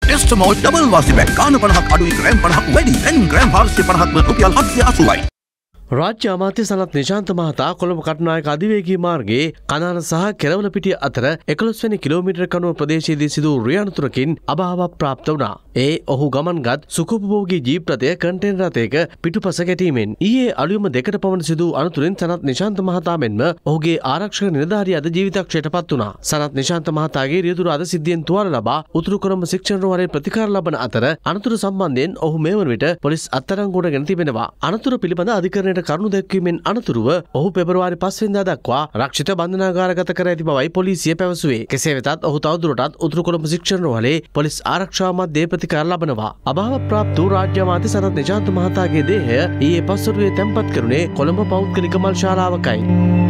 ටෙස්ටමෝල් double වාසිබැක් ගාන 50ක් අඩුයි ග්‍රෑම් 50ක් වැඩි. දැන් ග්‍රෑම් 450ක් රුපියල් 780යි. රාජ්‍ය අමාත්‍ය සනත් නිශාන්ත මහතා කොළඹ කටුනායක අධිවේගී මාර්ගයේ කනාන සහ කෙරවලපිටිය අතර 11 වෙනි කිලෝමීටර කනුව ප්‍රදේශයේදී සිදු වූ රියනතුරකින් අභාවයක් ප්‍රාප්ත වුණා. ඔහු ගමන්ගත් සුඛෝපභෝගී ජීප් රථය කන්ටේනර් රථයක පිටුපස ගැටීමෙන් ඊයේ අලුයම 2කට පමණ සිදු වූ අනතුරින් සනත් නිශාන්ත මහතා මෙන්ම ඔහුගේ ආරක්ෂක නිලධාරියා අද ජීවිතක්ෂයට පත් වුණා. සනත් නිශාන්ත මහතාගේ රියදුර අද සිද්ධියෙන් තුවාල ලබා උතුරු කොළඹ ශික්ෂණ රෝහලේ ප්‍රතිකාර ලබන අතර අනතුර සම්බන්ධයෙන් ඔහු මේ වන විට පොලිස් අත්අඩංගුවට ගෙන තිබෙනවා. අනතුර පිළිබඳ අධිකරණයට කරුණු දැක්වීමෙන් අනතුරුව ඔහු පෙබරවාරි 5 වෙනිදා දක්වා රක්ෂිත බන්ධනාගාරගත කර ඇති බවයි පොලිසිය පැවසුවේ. කෙසේ වෙතත් ඔහු තවදුරටත් උතුරු කොළඹ ශික්ෂණ රෝහලේ පොලිස් ආරක්ෂාව මැද ප්‍රතිකාර ලබනවා. අභාව ප්‍රාප්ත වූ රාජ්‍ය අමාත්‍ය සනත් නිශාන්ත මහතාගේ දේහය ඊයේ පස්වරුවේ තැන්පත් කරුණේ කොළඹ පෞද්ගලික මල් ශාලාවකයි.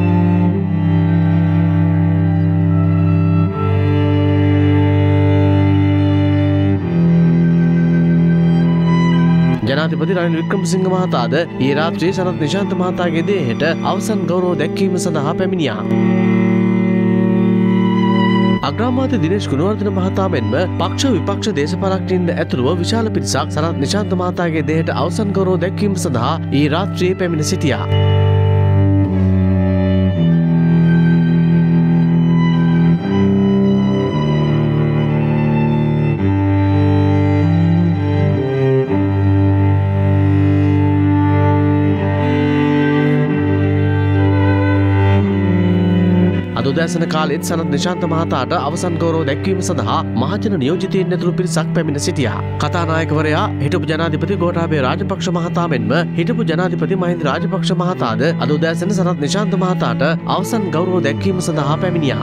ජනාධිපති රනිල් වික්‍රමසිංහ මහතාද ඊයේ රාත්‍රියේ සනත් නිශාන්ත මහතාගේ දේහයට අවසන් ගෞරව දැක්වීම සඳහා පැමිණියා. අග්‍රාමාත්‍ය දිනේෂ් ගුණවර්ධන මහතා මෙන්ම පක්ෂ විපක්ෂ දේශපාලකයන්ද ඇතුළුව විශාල පිරිසක් සනත් නිශාන්ත මහතාගේ දේහයට අවසන් ගෞරව දැක්වීම සඳහා ඊයේ රාත්‍රියේ පැමිණ සිටියා. උදෑසන කාලෙත් සනත් නිශාන්ත මහතාට අවසන් ගෞරව දැක්වීම සඳහා මහජන නියෝජිතයින් ඇතුළු පිරිසක් පැමිණ සිටියා. කතානායකවරයා හිටපු ජනාධිපති ගෝඨාභය රාජපක්ෂ මහතා මෙන්ම හිටපු ජනාධිපති මහින්ද රාජපක්ෂ මහතාද අද උදෑසන සනත් නිශාන්ත මහතාට අවසන් ගෞරව දැක්වීම සඳහා පැමිණියා.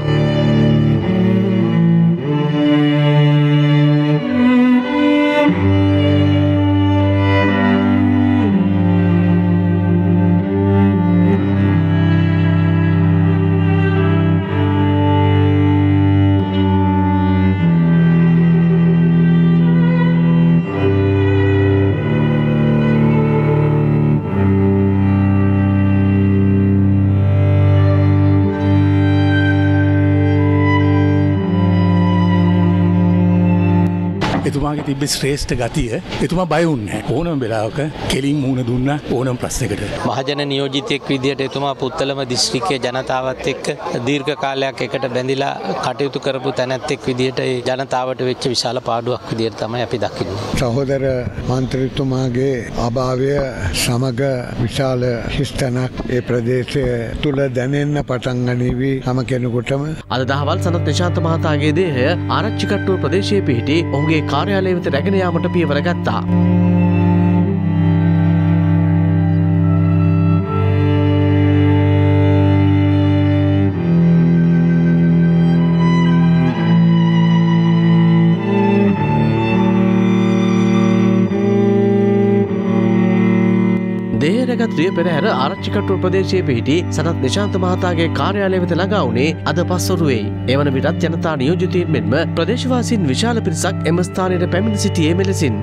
එතුමාගේ තිබ්බ ශ්‍රේෂ්ඨ ගතිය එතුමා බය වුණේ නැහැ. ඕනම වෙලාවක කෙලින් මුහුණ දුන්නා ඕනම ප්‍රශ්නයකට. මහජන නියෝජිතයෙක් විදියට එතුමා පුත්තලම දිස්ත්‍රික්කයේ ජනතාවත් එක්ක දීර්ඝ කාලයක් එකට බැඳිලා කටයුතු කරපු තැනැත්තෙක් විදියට ඒ ජනතාවට වෙච්ච විශාල පාඩුවක් විදියට තමයි අපි දකින්නේ. සහෝදර මන්ත්‍රීතුමාගේ අභාවය සමග විශාල හිස්තැනක් ඒ ප්‍රදේශය තුල දැනෙන්න පටන් ගනීවි හැම කෙනෙකුටම. අද දහවල් සනත් නිශාන්ත මහතාගේ දේහය ආරච්චි කට්ටුව ප්‍රදේශයේ පිහිටි ඔහුගේ කාර්යාලය වෙත රැගෙන යාමට පියවර ගත්තා. දේහරගත් රිය පෙරහැර ආරච්චිකට්ටුව ප්‍රදේශයේ පිහිටි සනත් නිශාන්ත මහතාගේ කාර්යාලය වෙත ළඟා වුණේ අද පස්වරුවේ. එවන විටත් ජනතා නියෝජිතයින් මෙන්ම ප්‍රදේශවාසීන් විශාල පිරිසක් එම ස්ථානයට පැමිණ සිටියේ මෙලෙසින්.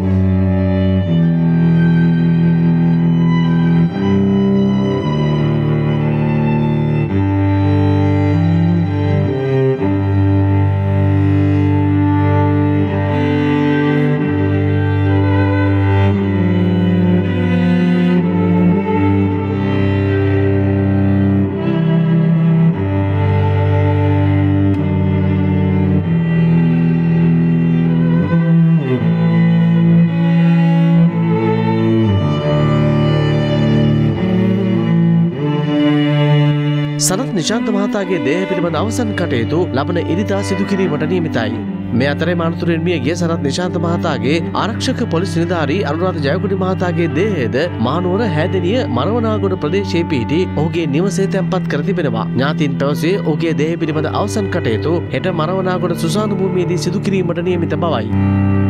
සනත් නිශාන්ත මහතාගේ දේහ පිළිබඳ අවසන් කටයුතු ලබන ඉරිදා සිදු කිරීමට නියමිතයි. මේ අතරේ අනතුරින් මිය ගිය සනත් නිශාන්ත මහතාගේ ආරක්ෂක පොලිස් නිලධාරී අනුරාධ ජයකොඩි මහතාගේ දේහයද මහනුවර හැදෙනිය මරවනාගොඩ ප්‍රදේශයේ පිහිටි ඔහුගේ නිවසේ තැන්පත් කර තිබෙනවා. ඥාතීන් පැවසුවේ ඔහුගේ දේහ පිළිබඳ අවසන් කටයුතු හෙට මරවනාගොඩ සුසාන භූමියේදී සිදු කිරීමට නියමිත බවයි.